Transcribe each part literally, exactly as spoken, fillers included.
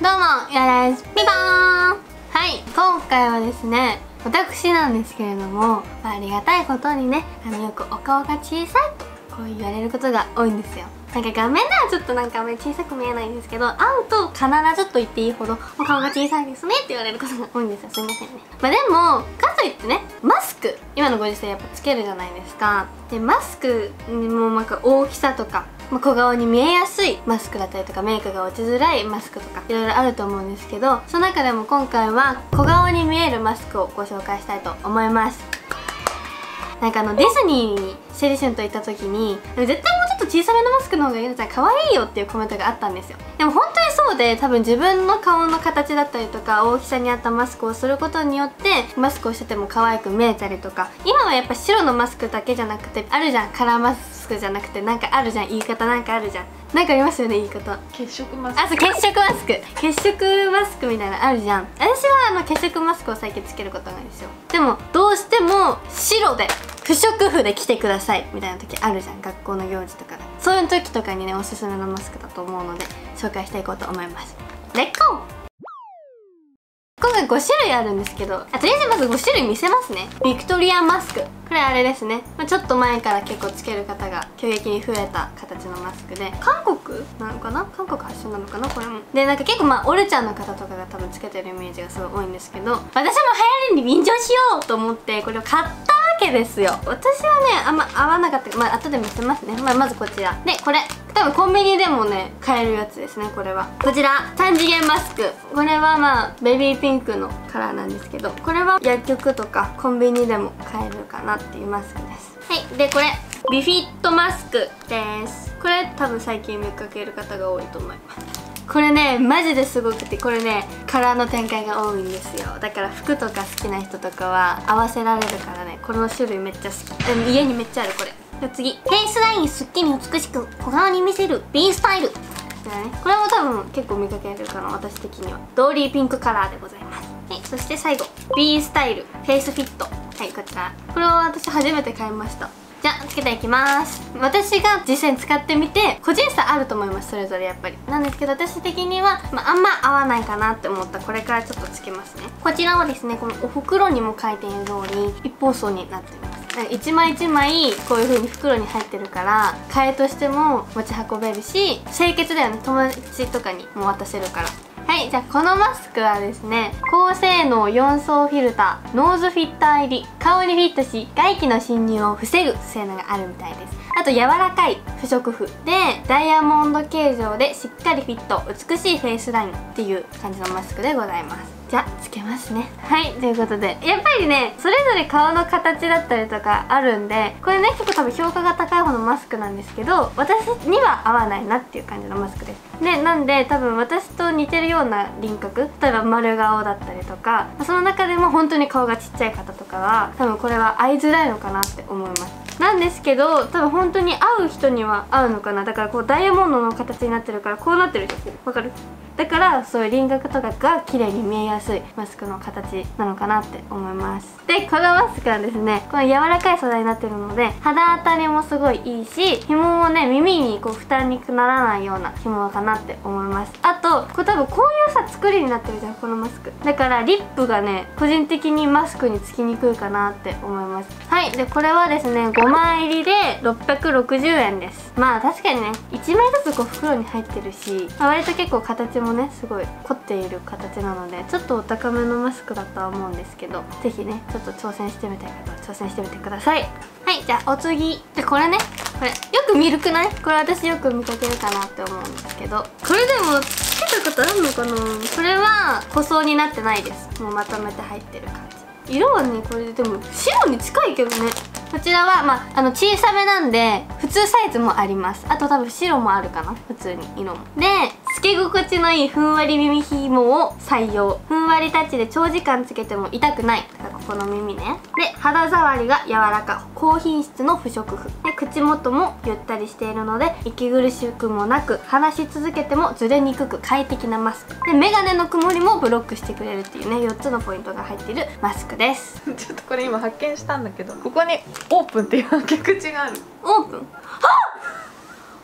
どうも、やです。ピンポーン。はい、今回はですね、私なんですけれども、ありがたいことにね、あのよくお顔が小さいとこう言われることが多いんですよ。なんか画面ではちょっとなんかあんまり小さく見えないんですけど、会うと必ずと言っていいほどお顔が小さいですねって言われることが多いんですよ。すいませんね。まあでもかといってね、マスク今のご時世やっぱつけるじゃないですか。でマスクもなんか大きさとか、まあ、小顔に見えやすいマスクだったりとか、メイクが落ちづらいマスクとかいろいろあると思うんですけど、その中でも今回は小顔に見えるマスクをご紹介したいと思います。なんかあのディズニーにシェリシュンと行った時に、絶対もうちょっと小さめのマスクの方がいいのじゃん、可愛いよっていうコメントがあったんですよ。でも本当にそうで、多分自分の顔の形だったりとか大きさに合ったマスクをすることによってマスクをしてても可愛く見えたりとか、今はやっぱ白のマスクだけじゃなくてあるじゃん、カラーマスクじゃなくてなんかあるじゃん、言い方なんかあるじゃん、なんかありますよね言い方。 血色マスク。 あ、そう、血色マスク血色マスクみたいなのあるじゃん。私はあの血色マスクを最近つけることがないんですよ。でもどうしても白で不織布で来てくださいみたいな時あるじゃん、学校の行事とかで。そういう時とかにねおすすめのマスクだと思うので紹介していこうと思います。レッツゴー。今回ご種類あるんですけど、あとりあえずまずご種類見せますね。ビクトリアマスク、これあれですね、まあ、ちょっと前から結構つける方が急激に増えた形のマスクで、韓国なのかな、韓国発祥なのかなこれも。でなんか結構まあオルちゃんの方とかが多分つけてるイメージがすごい多いんですけど、私も流行りに便乗しようと思ってこれを買ったわけですよ。私はねあんま合わなかった、まあ後で見せますね。まあ、まずこちらで、これ多分コンビニでもね買えるやつですね。これはこちらさん次元マスク、これはまあベビーピンクのカラーなんですけど、これは薬局とかコンビニでも買えるかなっていうマスクです。はい、でこれビフィットマスクです。これ多分最近見かける方が多いと思います。これねマジですごくて、これねカラーの展開が多いんですよ。だから服とか好きな人とかは合わせられるからね、この種類めっちゃ好き。家にめっちゃあるこれ。じゃあ次、フェイスラインすっきり美しく小顔に見せる B スタイル、ね、これも多分結構見かけるかな、私的には。ドーリーピンクカラーでございます。はい、そして最後 B スタイルフェイスフィット、はい、こちらこれは私初めて買いました。じゃあつけていきます。私が実際に使ってみて個人差あると思います、それぞれやっぱりなんですけど、私的には、まあ、あんま合わないかなって思ったこれからちょっとつけますね。こちらはですね、このお袋にも書いている通り一包装になっています。一枚一枚こういう風に袋に入ってるから替えとしても持ち運べるし、清潔だよね、友達とかにも渡せるから。はい、じゃあこのマスクはですね、高性能よん層フィルター、ノーズフィッター入り、顔にフィットし外気の侵入を防ぐ性能があるみたいです。あと柔らかい不織布でダイヤモンド形状でしっかりフィット、美しいフェイスラインっていう感じのマスクでございます。じゃあつけますね。はい、ということでやっぱりねそれぞれ顔の形だったりとかあるんで、これね結構多分評価が高い方のマスクなんですけど、私には合わないなっていう感じのマスクです。でなんで多分私と似てるような輪郭、例えば丸顔だったりとか、その中でも本当に顔がちっちゃい方とかは多分これは合いづらいのかなって思います。なんですけど多分本当に合う人には合うのかな。だからこうダイヤモンドの形になってるからこうなってるでしょ、わかる？だからそういう輪郭とかが綺麗に見えやすいマスクの形なのかなって思います。でこのマスクはですね、この柔らかい素材になってるので肌当たりもすごいいいし、紐もね耳にこう負担にならないような紐かなって思います。あとこれ多分こういうさ作りになってるじゃんこのマスクだから、リップがね個人的にマスクにつきにくいかなって思います。はい、でこれはですねごまい入りでろっぴゃくろくじゅうえんです。まあ確かにねいちまいずつこう袋に入ってるし、まあ、割と結構形もねすごい凝っている形なのでちょっとお高めのマスクだとは思うんですけど、是非ねちょっと挑戦してみたい方は挑戦してみてください。はい、じゃあお次でこれね、これよく見るくない？これ私よく見かけるかなって思うんですけど、これでもつけたことあるのかな？これは塗装になってないです。もうまとめて入ってる感じ。色はねこれでも白に近いけどね。こちらは、まあ、あの小さめなんで普通サイズもあります。あと多分白もあるかな、普通に色も。でつけ心地のいいふんわり耳紐を採用。ふんわりタッチで長時間つけても痛くない。だからここの耳ね。で肌触りが柔らか高品質の不織布で、口元もゆったりしているので息苦しくもなく話し続けてもずれにくく快適なマスクで、メガネの曇りもブロックしてくれるっていうねよっつのポイントが入っているマスクです。 ちょっとこれ今発見したんだけど、ここにオープンっていう開け口がある。 オープン？はっ！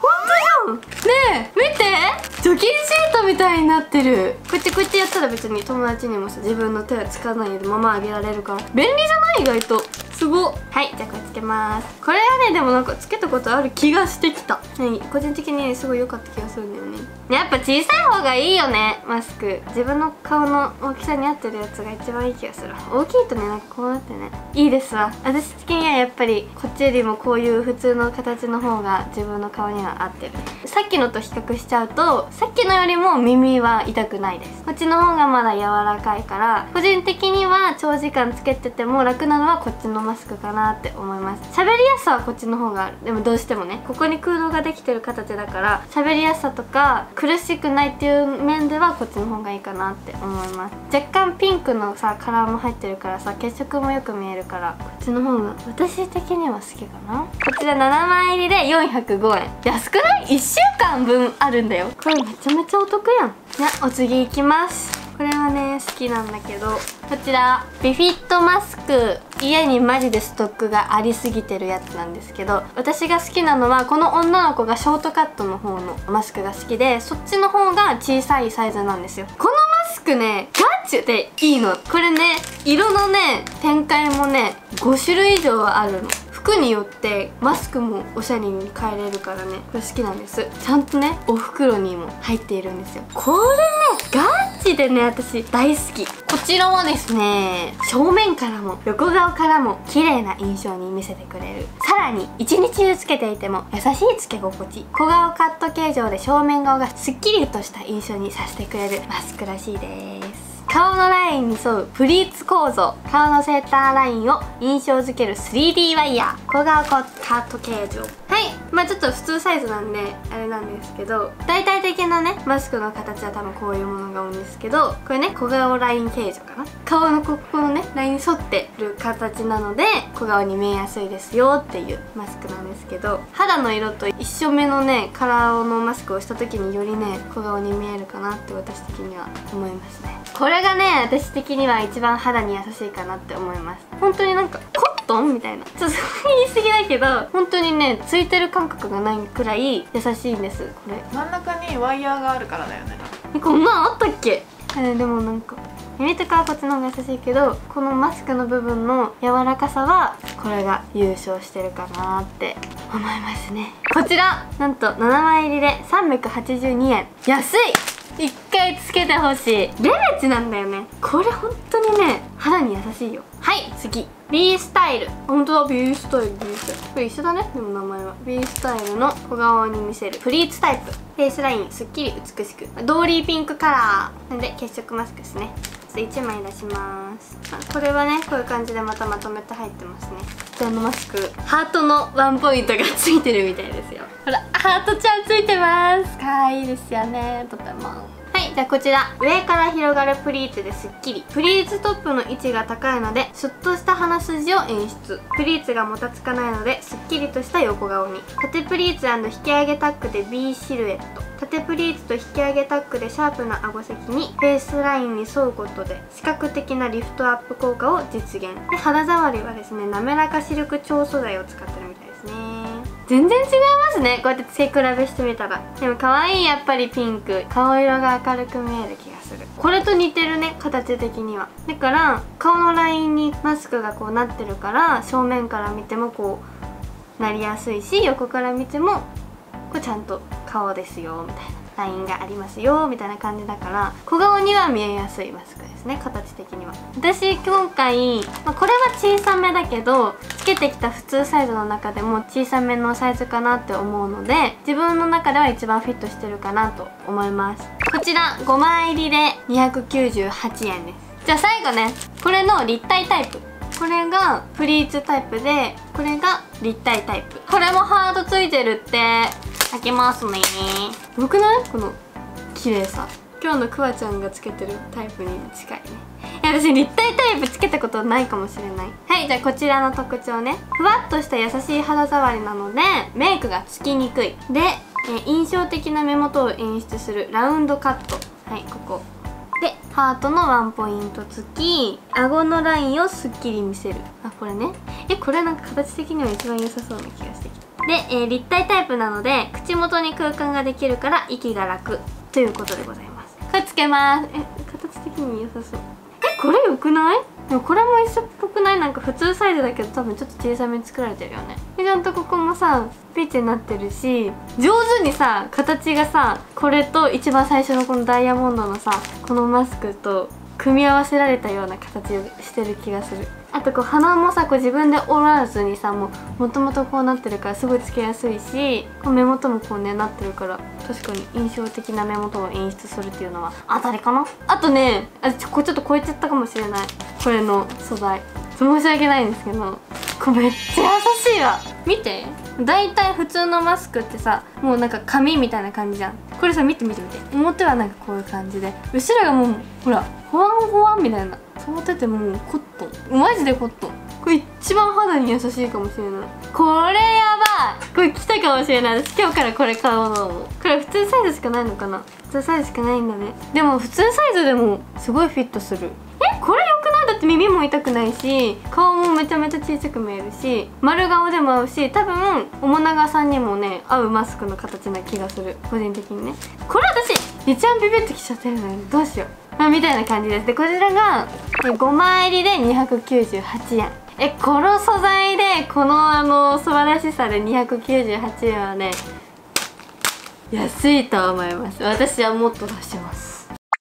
本当じゃん。ねえ見て、除菌シートみたいになってる。こうやってこうやってやったら別に友達にもさ、自分の手はつかないでままあげられるから便利じゃない？意外とすごっ。はい、じゃあこれつけます。これはねでもなんかつけたことある気がしてきた。ね、個人的にすごい良かった気がするんだよね。やっぱ小さい方がいいよね、マスク。自分の顔の大きさに合ってるやつが一番いい気がする。大きいとねなんかこうなってねいいですわ。私的にはやっぱりこっちよりもこういう普通の形の方が自分の顔には合ってる。さっきのと比較しちゃうと、さっきのよりも耳は痛くないです。こっちの方がまだ柔らかいから、個人的には長時間つけてても楽なのはこっちのマスクかなって思います。喋りやすさはこっちの方がある。でもどうしてもねここに空洞ができてる形だから喋りやすさとか苦しくないっていう面ではこっちの方がいいかなって思います。若干ピンクのさカラーも入ってるからさ、血色もよく見えるからこっちの方が私的には好きかな。こちらななまい入りでよんひゃくごえん。安くない？ いっ 週間分あるんだよ。これめちゃめちゃお得やん。じゃあお次いきます。これはね好きなんだけど、こちらビフィットマスク。家にマジでストックがありすぎてるやつなんですけど、私が好きなのはこの女の子がショートカットの方のマスクが好きで、そっちの方が小さいサイズなんですよ。このマスクねガチでいいの。これね色のね展開もねごしゅるい以上あるの。服によってマスクもおしゃれに変えれるからねこれ好きなんです。ちゃんとねお袋にも入っているんですよ。これねガチでね私大好き。こちらはですね正面からも横顔からも綺麗な印象に見せてくれる。さらに一日中つけていても優しいつけ心地。小顔カット形状で正面顔がすっきりとした印象にさせてくれるマスクらしいです。顔のラインに沿うプリーツ構造。顔のセンターラインを印象づける スリーディー ワイヤー。小顔カット形状。はい、まあちょっと普通サイズなんであれなんですけど、大体的なねマスクの形は多分こういうものが多いんですけど、これね小顔ライン形状かな。顔のここのねラインに沿ってる形なので小顔に見えやすいですよっていうマスクなんですけど、肌の色と一緒目のねカラーのマスクをした時によりね小顔に見えるかなって私的には思いますね。これがね私的には一番肌に優しいかなって思います。本当になんかコットンみたいな、ちょっと言い過ぎだけど本当にねついてる感覚がないくらい優しいんです。これ真ん中にワイヤーがあるからだよね。 えこんなんあったっけ？えでもなんか耳とかはこっちの方が優しいけど、このマスクの部分の柔らかさはこれが優勝してるかなって思いますね。こちらなんとななまい入りでさんびゃくはちじゅうにえん。安い。一回つけてほしい。レベチなんだよねこれ。本当にね肌に優しいよ。はい、次 B スタイル。本当だ B スタイル B スタイルこれ一緒だね。でも名前は B スタイルの小顔に見せるプリーツタイプ。フェイスラインすっきり美しく、ドーリーピンクカラーなんで血色マスクですね。いちまい出します。これはねこういう感じでまたまとめて入ってますね。こちらのマスクハートのワンポイントがついてるみたいですよ。ほらハートちゃんついてます。かわいいですよねとても。はい、じゃあこちら上から広がるプリーツですっきり。プリーツトップの位置が高いのでシュッとした鼻筋を演出。プリーツがもたつかないのですっきりとした横顔に。縦プリーツ&引き上げタックで B シルエット。縦プリーツと引き上げタックでシャープな顎先にフェイスラインに沿うことで視覚的なリフトアップ効果を実現。で肌触りはですね滑らかシルク超素材を使ってるみたいですね。全然違いますねこうやって付け比べしてみたら。でも可愛い。やっぱりピンク顔色が明るく見える気がする。これと似てるね形的には。だから顔のラインにマスクがこうなってるから正面から見てもこうなりやすいし、横から見てもこれちゃんと顔ですよみたいなラインがありますよみたいな感じだから小顔には見えやすいマスクですね形的には。私今回、まあ、これは小さめだけどつけてきた普通サイズの中でも小さめのサイズかなって思うので自分の中では一番フィットしてるかなと思います。こちらごまい入りでにひゃくきゅうじゅうはちえんです。じゃあ最後ねこれの立体タイプ。これがプリーツタイプでこれが立体タイプ。これもハートついてるって。開けますね。よくない？この綺麗さ。今日のクワちゃんがつけてるタイプに近いね。いや私立体タイプつけたことないかもしれない。はい、じゃあこちらの特徴ね。ふわっとした優しい肌触りなのでメイクがつきにくい。で、え印象的な目元を演出するラウンドカット。はい、ここでハートのワンポイント付き。顎のラインをすっきり見せる。あ、これね。えこれなんか形的には一番良さそうな気がしてきた。 で、えー、立体タイプなので口元に空間ができるから息が楽ということでございます。これつけます。え、形的に良さそう。え、これ良くない？でもこれも一緒っぽくない？なんか普通サイズだけど多分ちょっと小さめに作られてるよね。でちゃんとここもさピッチになってるし、上手にさ形がさこれと一番最初のこのダイヤモンドのさこのマスクと組み合わせられたような形をしてる気がする。あとこう鼻もさこう自分で折らずにさももともとこうなってるからすごいつけやすいし、こう目元もこうねなってるから確かに印象的な目元を演出するっていうのは当たりかな。あとねあちょこれちょっと超えちゃったかもしれない、これの素材申し訳ないんですけど、これめっちゃ優しいわ。見て、だいたい普通のマスクってさもうなんか紙みたいな感じじゃん。これさ見て見て見て、表はなんかこういう感じで後ろがもうほらホワンホワンみたいな、触っててもうコットン、マジでコットン。これ一番肌に優しいかもしれない。これやばい、これ来たかもしれない。私今日からこれ買おうの。これ普通サイズしかないのかな。普通サイズしかないんだね。でも普通サイズでもすごいフィットする。え、これよくない？だって耳も痛くないし顔もめちゃめちゃ小さく見えるし丸顔でも合うし、多分面長さんにもね合うマスクの形な気がする、個人的にね。これ私一番ビビッときちゃってるのにどうしよう、まあ、みたいな感じです。でこちらがごまい入りでにひゃくきゅうじゅうはちえん。え、この素材でこのあの素晴らしさでにひゃくきゅうじゅうはちえんはね安いと思います。私はもっと出します。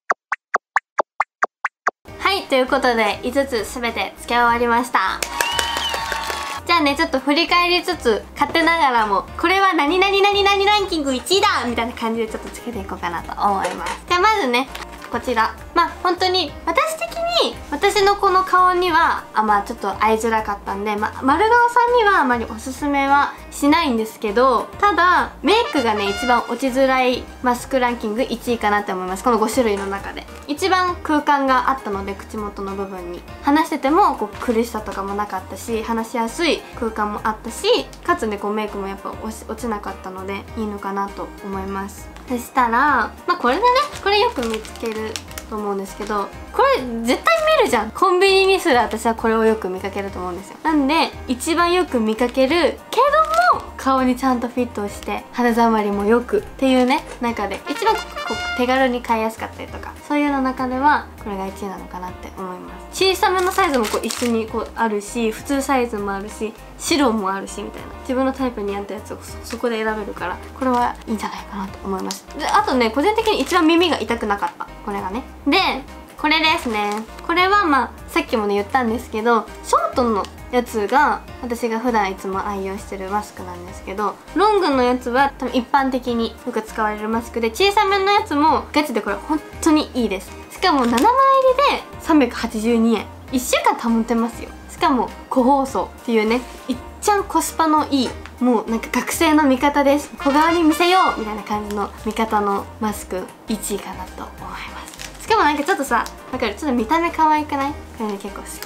はい、ということでいつつすべて付け終わりました。じゃあねちょっと振り返りつつ勝手ながらもこれは何々何々ランキングいちいだみたいな感じでちょっとつけていこうかなと思います。じゃあまずねこちら、まあ本当に私的に私のこの顔にはあまあちょっと合いづらかったんで、まあ、丸顔さんにはあまりおすすめはしないんですけど、ただメイクがね一番落ちづらいマスクランキングいちいかなって思います。このご種類の中で一番空間があったので、口元の部分に話しててもこう苦しさとかもなかったし話しやすい空間もあったし、かつねこうメイクもやっぱ落ち落ちなかったのでいいのかなと思います。そしたらまあこれでねこれよく見つけると思うんですけど、これ絶対見るじゃん。コンビニにする私はこれをよく見かけると思うんですよ。なんで一番よく見かけるけども顔にちゃんとフィットして肌触りもよくっていうね中で一番こう手軽に買いやすかったりとかそういうの中ではこれがいちいなのかなって思います。小さめのサイズもこう一緒にこうあるし、普通サイズもあるし白もあるしみたいな、自分のタイプに合ったやつを そ, そこで選べるからこれはいいんじゃないかなと思います。であとね個人的に一番耳が痛くなかったこれがね。でこれですね。これはまあさっきもね言ったんですけどショートのやつが私が普段いつも愛用してるマスクなんですけど、ロングのやつは多分一般的によく使われるマスクで、小さめのやつもガチでこれ本当にいいです。しかもななまい入りでさんびゃくはちじゅうにえん、いっしゅうかん保てますよ。しかも個包装っていうねいっちゃんコスパのいい、もうなんか学生の味方です、小顔に見せようみたいな感じの味方のマスクいちいかなと思います。しかもなんかちょっとさわかる、ちょっと見た目可愛くない？これね結構好きです。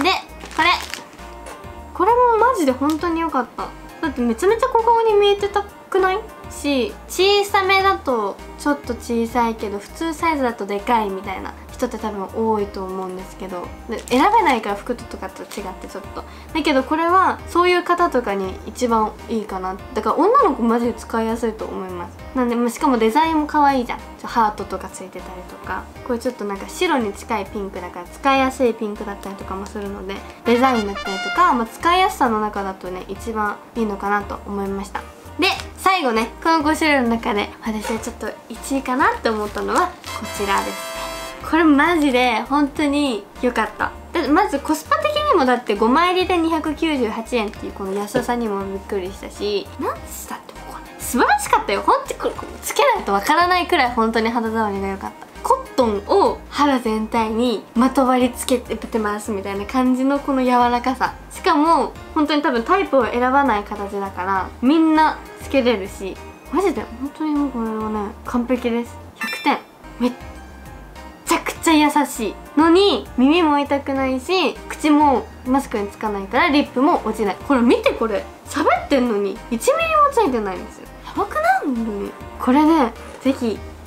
でこれこれもマジで本当に良かった。だってめちゃめちゃ小顔に見えてたくないし、小さめだとちょっと小さいけど普通サイズだとでかいみたいな人って多分多いと思うんですけど、で選べないから服とかと違ってちょっとだけどこれはそういう方とかに一番いいかな。だから女の子マジで使いやすいと思います。なんでしかもデザインも可愛いじゃん。ハートとかついてたりとか、これちょっとなんか白に近いピンクだから使いやすいピンクだったりとかもするので、デザインだったりとか、まあ、使いやすさの中だとね一番いいのかなと思いました。で最後ねこのご種類の中で私はちょっといちいかなって思ったのはこちらです。これマジで本当に良かった。だってまずコスパ的にもだってごまい入りでにひゃくきゅうじゅうはちえんっていうこの安さにもびっくりしたし、なんつったってこれ素晴らしかったよ。ほんとこれつけないとわからないくらい本当に肌触りが良かった。コットンを肌全体にまとわりつけてますみたいな感じのこの柔らかさ、しかも本当に多分タイプを選ばない形だからみんなつけれるし、マジで本当にもうこれはね完璧です。ひゃくてん。めっめちゃくちゃ優しいのに耳も痛くないし、口もマスクにつかないからリップも落ちない。これ見て、これ喋ってんのにいちミリもついてないんですよ。やばくない？本当にこれねぜひ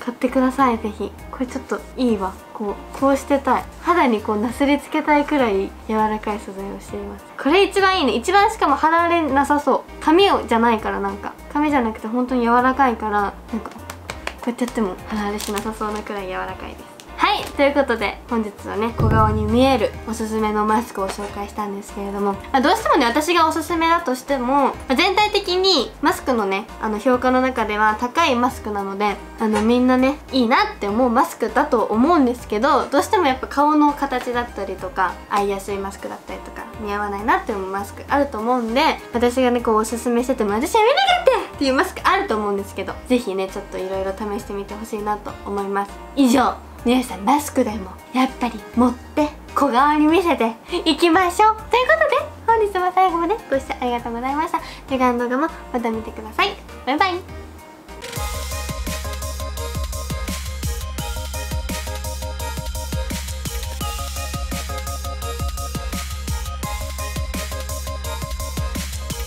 買ってください。ぜひこれちょっといいわ。こうこうしてたい。肌にこうなすりつけたいくらい柔らかい素材をしています。これ一番いいね。一番しかも肌荒れなさそう。髪をじゃないから、なんか髪じゃなくて本当に柔らかいから、なんかこうやってやっても肌荒れしなさそうなくらい柔らかいです。はい、ということで本日はね、小顔に見えるおすすめのマスクを紹介したんですけれども、まあ、どうしてもね私がおすすめだとしても、まあ、全体的にマスクのねあの評価の中では高いマスクなので、あのみんなねいいなって思うマスクだと思うんですけど、どうしてもやっぱ顔の形だったりとか合いやすいマスクだったりとか似合わないなって思うマスクあると思うんで、私がねこうおすすめしてても私は見なかったっていうマスクあると思うんですけど、ぜひねちょっといろいろ試してみてほしいなと思います。以上、皆さんマスクでもやっぱり持って小顔に見せていきましょうということで、本日も最後までご視聴ありがとうございました。次回の動画もまた見てください。バイバイ。